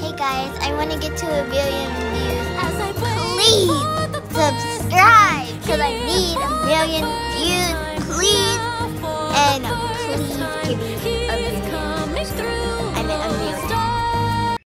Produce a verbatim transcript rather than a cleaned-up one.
Hey guys, I want to get to a billion views. Please subscribe because I need a million views. Please. And please give me a million.